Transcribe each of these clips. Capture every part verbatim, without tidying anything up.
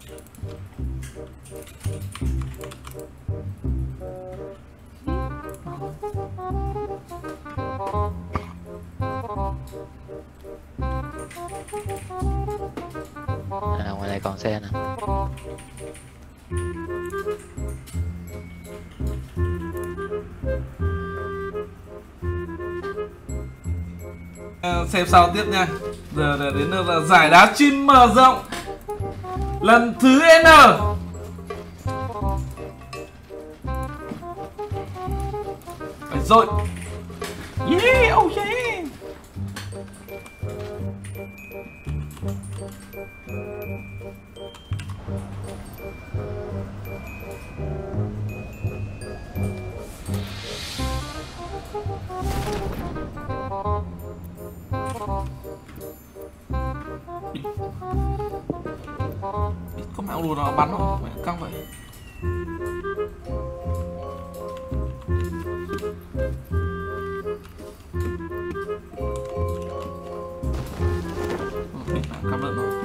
À, ngoài này còn xe nè. À, xem sau tiếp nha. Giờ là đến là giải đá chim mở rộng lần thứ N. Phải rồi. Yeah, oh yeah. Có mạo lùa nó bắn không? Mẹ căng vậy. Bị cắm lợn rồi.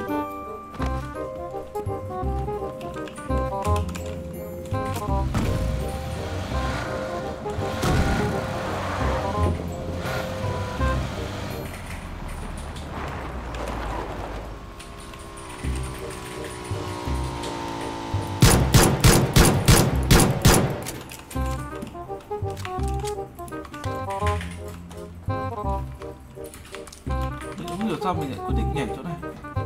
Không hiểu sao mình lại quyết định nhảy chỗ này.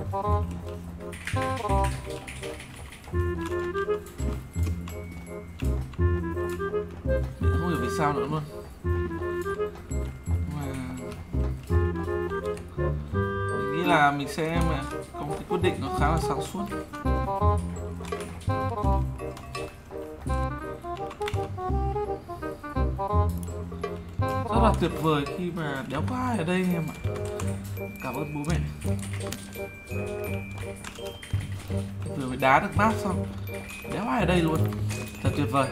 Mình không hiểu vì sao nữa luôn. Mà mình nghĩ là mình sẽ có một cái quyết định nó khá là sáng suốt. Rất là tuyệt vời khi mà đéo có ai ở đây em ạ. Cảm ơn bố mẹ. Vừa mới đá được map xong, đéo ai ở đây luôn. Thật tuyệt vời.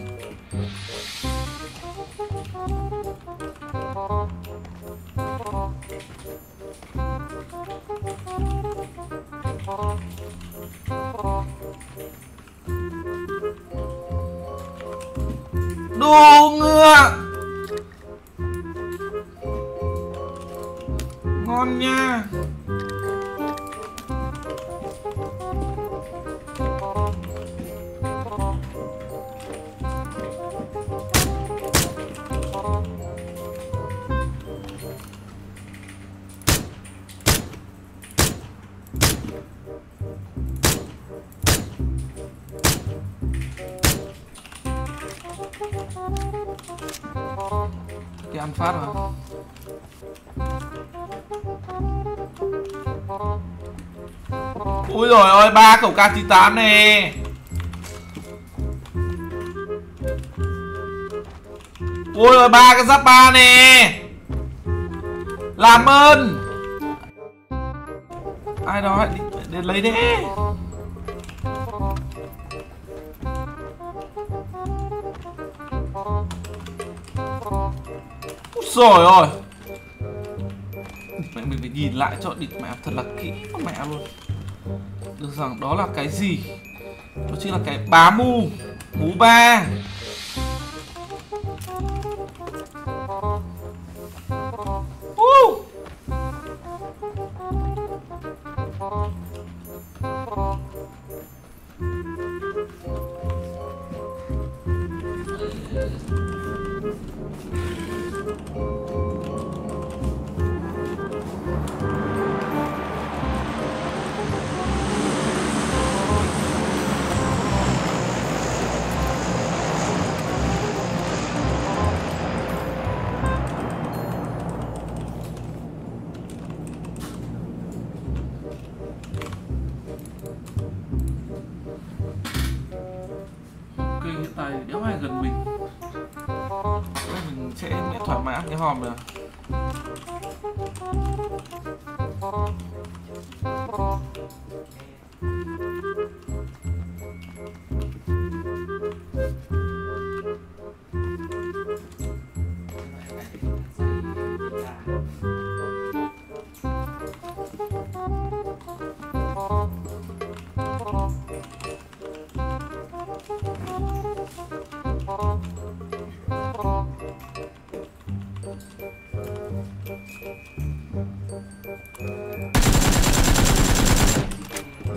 Đồ ngựa ngon nha. Cái ăn phát rồi. Ui rồi ôi, ba khẩu K chín tám nè. Ui rồi, ba cái giáp ba nè. Làm ơn. Ai đó hãy đi, đến lấy đi. Rồi ôi. Mẹ mình phải nhìn lại cho địch mẹ thật là kỹ con mẹ luôn. Được rằng đó là cái gì? Đó chính là cái bá mu. Mú ba. uh. Hiện tại đéo ai gần mình. Đây mình sẽ miễn thoải mái ăn cái hòm được.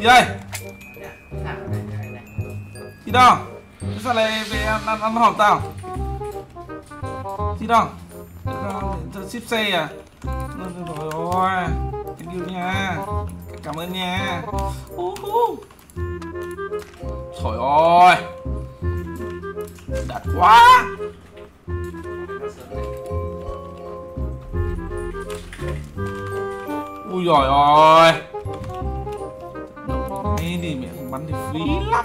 Gì đây? Gì đâu? Sao lại về ăn, ăn, ăn hộp tao? Gì đâu? Cho ship xe à? Rồi rồi. Thank you nha. Cảm ơn nha. Uh -huh. Trời ơi. Đạt quá. Ui giời ơi. Đây thì mẹ không bắn thì phí lắm.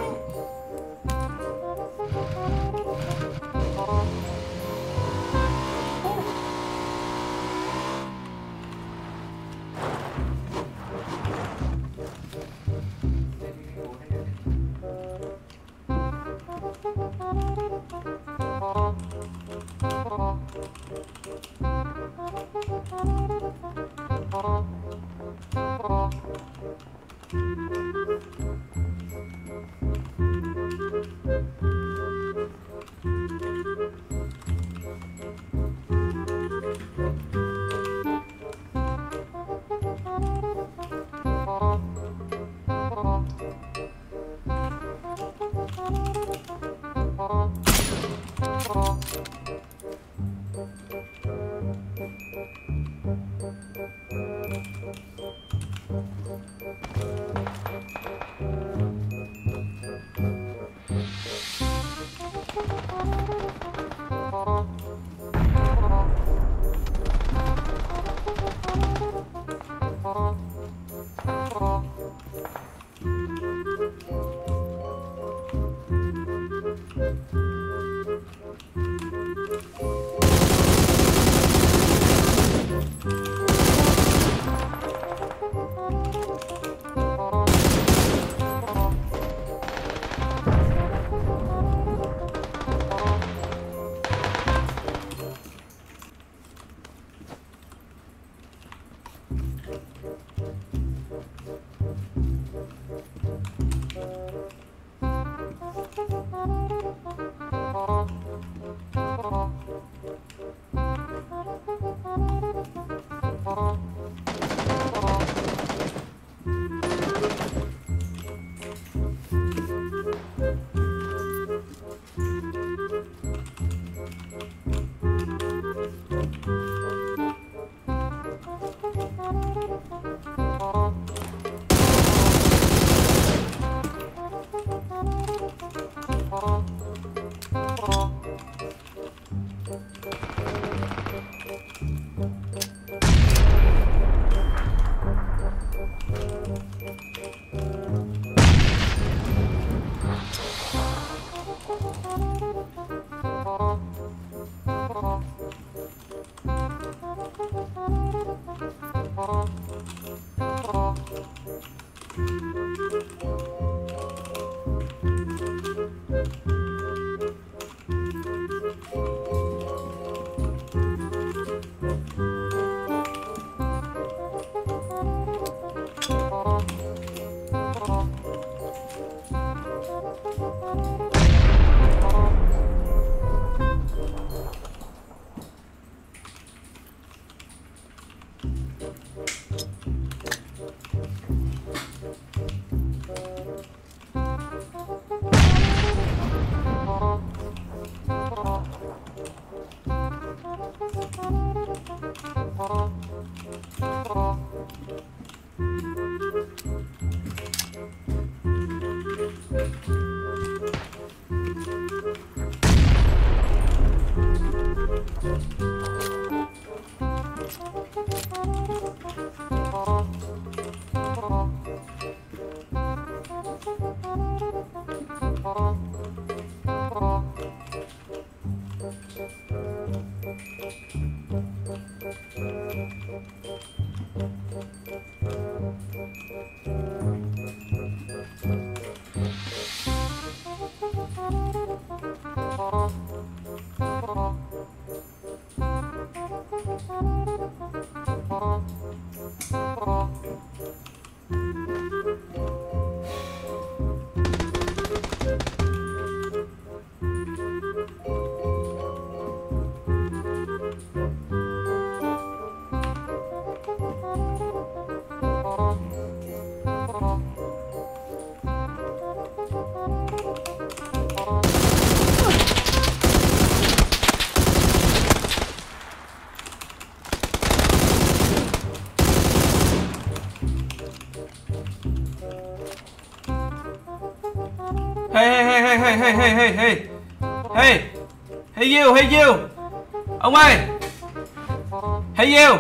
Hey hey hey hey hey hey hey hey hey hey you hey you ông ơi hey you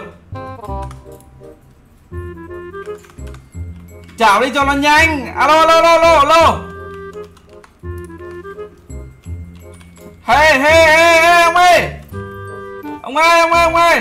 chào đi cho nó nhanh. Alo alo alo alo. Hey hey hey hey ông ơi ông ơi ông ơi ông ơi.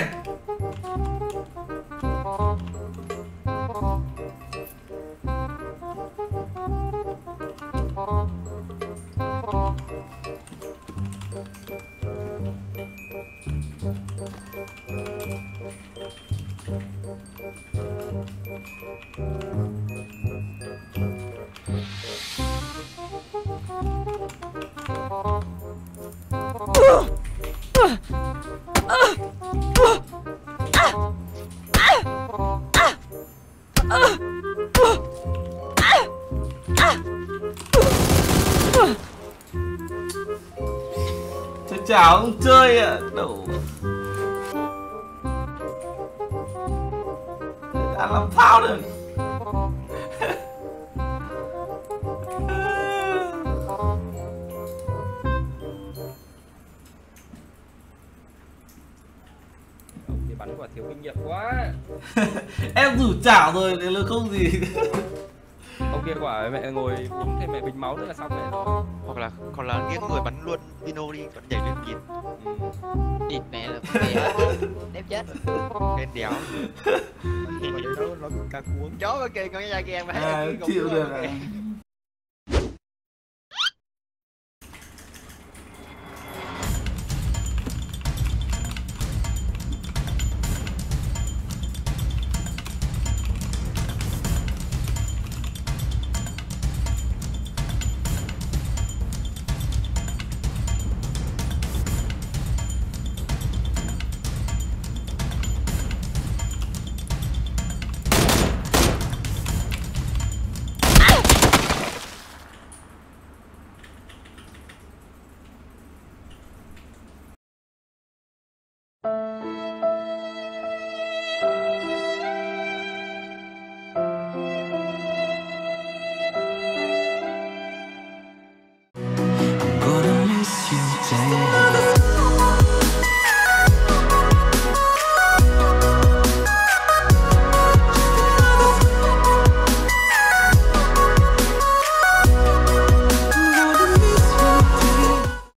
Tôi chào ông chơi ạ. Đủ đã làm thao được. Ông thì bắn quả thiếu kinh nghiệm quá. Em rủ chảo rồi thì là không gì. Ông kia quả mẹ ngồi uống thêm mẹ bình máu nữa là xong mẹ rồi. Hoặc là còn là nghiêng người bắn luôn Pino đi, còn nhảy lên nhìn Ừ. Địt mẹ là mẹ đép chết. lên đéo. Mà đấy nó nó ca cuống. Chó bên kia con da ghen mà À, chịu được à.